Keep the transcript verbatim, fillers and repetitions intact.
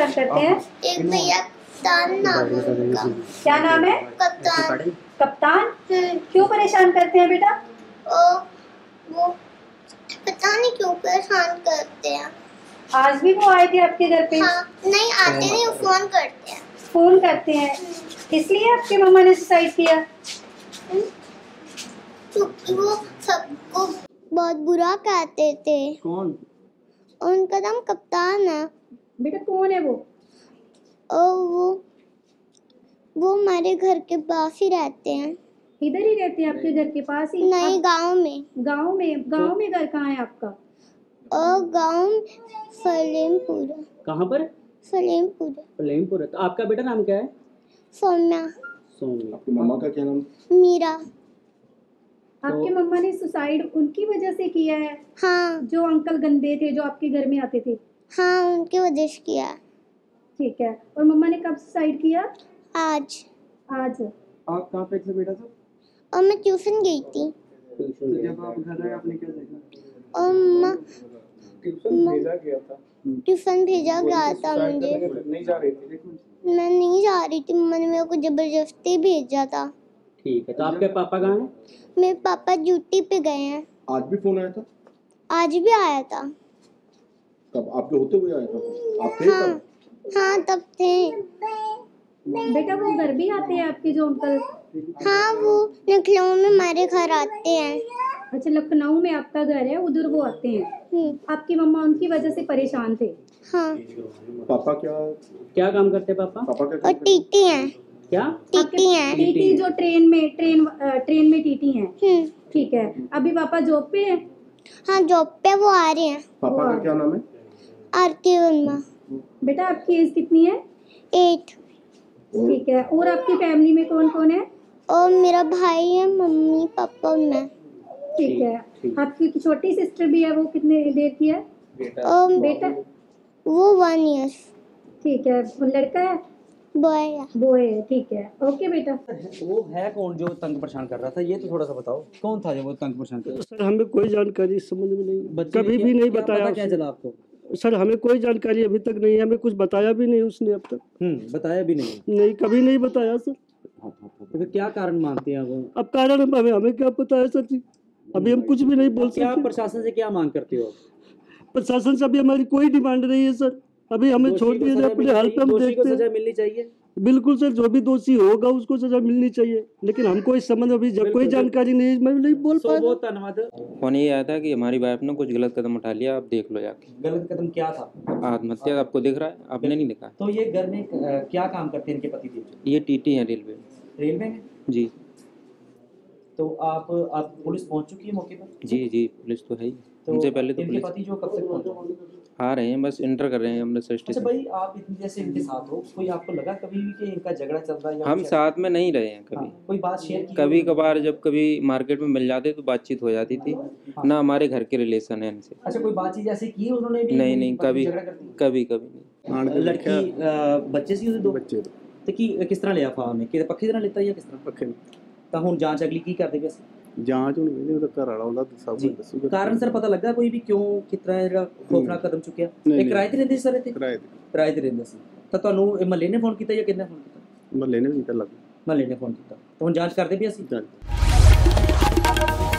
परेशान करते हैं? एक भैया कप्तान नाम है उनका। क्या नाम है? कप्तान। कप्तान? क्यों परेशान करते हैं बेटा? ओ, वो पता नहीं क्यों परेशान करते हैं। आज भी वो आए थे आपके घर पे? हाँ, नहीं आते नहीं, फोन करते हैं। फोन करते हैं, इसलिए आपके मम्मा ने सुसाइड किया? क्योंकि वो सबको बहुत बुरा कहते थे। कौन? उनका नाम कप्तान है। बेटा कौन है वो? ओ, वो वो हमारे घर के पास ही रहते हैं। इधर ही रहते हैं आपके घर के पास ही? नहीं, गांव में। गांव में? गांव में घर कहाँ है आपका? और गांव फलेमपुर। कहाँ पर? फलेमपुर। फलेमपुर है। तो आपका बेटा नाम क्या है? सौम्या। सौम्या। आपकी मम्मा का क्या नाम? मीरा। आपके तो, मम्मा ने सुसाइड उनकी वजह से किया है? हाँ। जो अंकल गंदे थे जो आपके घर में आते थे? हाँ, उनकी वजह से किया। ठीक है। और मम्मा ने कब सुसाइड किया? आज। आज। आप कहाँ पे थे बेटा साहब? और मैं ट्यूशन गई थी। तो जब आप घर आए आपने क्या देखा? और मम्मा ट्यूशन भेजा गया था। ट्यूशन भेजा गया था मुझे। नहीं जा रही थी लेकिन मैं नहीं जा रही थी, मम्मा ने मेरे को जबरदस्ती भेजा था। ठीक है। तो आपके पापा कहाँ हैं? मेरे पापा ड्यूटी पे गए हैं। आज भी फोन आया था? आज भी आया था। कब आपके होते हुए आया था? आप थे हाँ, तब? हाँ तब थे। बेटा वो घर भी आते हैं आपके जो अंकल? हाँ, वो लखनऊ में हमारे घर आते हैं। अच्छा, लखनऊ में आपका घर है, उधर वो आते हैं। आपकी मम्मा उनकी वजह से परेशान थे? हाँ। पापा क्या क्या काम करते हैं पापा? पापा क्या और टीटी हैं। क्या? टीटी हैं। टीटी जो ट्रेन में ट्रेन ट्रेन में टीटी हैं? ठीक है। अभी पापा जॉब पे हैं? हाँ, जॉब पे वो आ रहे हैं। पापा का क्या नाम है? आरती वर्मा। बेटा आपकी एज कितनी है? एट। ठीक है। और आपकी फैमिली में कौन कौन है? और मेरा भाई है, मम्मी पापा और मैं। ठीक है। आपकी छोटी सिस्टर भी है, वो कितने देर की है? और बेटा? वो वन ईयर्स। ठीक है। वो लड़का है? बॉय है। बॉय है। ठीक है। ओके बेटा। वो है कौन जो तंग परेशान कर रहा था, ये तो थोड़ा सा बताओ, कौन था जो वो तंग परेशान कर रहा सर हमें कोई जानकारी इस संबंध में नहीं, बच्चे कभी ने भी क्या- नहीं क्या बताया पता क्या उसने। चला आपको? सर हमें कोई जानकारी अभी तक नहीं है, हमें कुछ बताया भी नहीं उसने अब तक। हम्म बताया भी नहीं। नहीं, कभी नहीं बताया सर। तो फिर क्या कारण मानते हैं वो? अब कारण हम- हमें हमें क्या पता है सर जी, अभी हम कुछ भी नहीं बोल क्या सकते। प्रशासन से क्या मांग करते हो? प्रशासन से अभी हमारी कोई डिमांड नहीं है सर, अभी हमें दोषी छोड़ को दिया सजा जाए, अपने मिलनी हाल पे चाहिए, हम दोषी को देखते सजा हैं। मिलनी चाहिए। बिल्कुल सर, जो भी दोषी होगा उसको सजा मिलनी चाहिए, लेकिन हमको इस संबंध में अभी जब कोई जानकारी नहीं है, मैं नहीं बोल सो पा रहा। बहुत धन्यवाद। फोन ये आया था कि हमारी वाइफ ने कुछ गलत कदम उठा लिया, आप देख लो जाके। गलत कदम क्या था? आत्महत्या आपको दिख रहा है? आपने नहीं देखा? तो ये घर में अ, क्या काम करते हैं इनके पति देव? ये टीटी है रेलवे में। रेलवे में? जी तो आप आप पुलिस पहुंच चुकी है मौके पर? जी जी पुलिस तो है ही। तो उनसे पहले तो इनके पुलिस पति जो कब तक पहुंचे? आ रहे हैं, बस इंटर कर रहे हैं अमृतसर अच्छा स्टेशन। भाई, आप इतनी जैसे इनके साथ हो, कोई आपको लगा कभी भी कि इनका झगड़ा चल रहा है या हम कुछ साथ में नहीं रहे हैं ऐसा? कभी। हाँ, कोई बात शेयर की? कभी कभार जब कभी मार्केट में मिल जाते तो बातचीत हो जाती थी, ना हमारे घर के रिलेशन है इनसे। अच्छा, कोई बातचीत ऐसी की उन्होंने भी? नहीं नहीं, कभी झगड़ा करती? कभी कभी नहीं। लड़की अ, बच्चे सी दो बच्चे तो की किस तरह लिया फार्म में कि पक्की तरह लेता या किस तरह? पक्के ਤਾਂ ਹੁਣ ਜਾਂਚ ਅਗਲੀ ਕੀ ਕਰਦੇ ਪਏ? ਜਾਂਚ ਹੁਣ ਨਹੀਂ ਉਹਦਾ ਘਰ ਵਾਲਾ ਉਹਦਾ ਸਭ ਜੀ ਕੁਝ ਦੱਸੂਗਾ। ਕਾਰਨ ਸਰ ਪਤਾ ਲੱਗਾ ਕੋਈ ਵੀ ਕਿਉਂ ਕਿਸ ਤਰ੍ਹਾਂ ਜਿਹੜਾ ਖੌਫਨਾਕ ਕਦਮ ਚੁੱਕਿਆ? ਨਹੀਂ, ਇਹ ਨਹੀਂ। ਕਿਰਾਏ ਤੇ ਰਹਿੰਦੇ ਸੀ ਸਰ ਇੱਥੇ? ਕਿਰਾਏ ਤੇ ਕਿਰਾਏ ਤੇ ਰਹਿੰਦੇ ਸੀ ਤਾਂ ਤੁਹਾਨੂੰ ਇਹ ਮਹੱਲੇ ਨੇ ਫੋਨ ਕੀਤਾ ਜਾਂ ਕਿਹਨੇ ਫੋਨ ਕੀਤਾ? ਮਹੱਲੇ ਨੇ ਵੀ ਕੀਤਾ ਲੱਗ ਮਹੱਲੇ ਨੇ ਫੋਨ ਕੀਤਾ ਤਾਂ ਹੁਣ ਜਾਂਚ ਕਰਦੇ ਪਏ ਅਸੀਂ। ਜਾਂਚ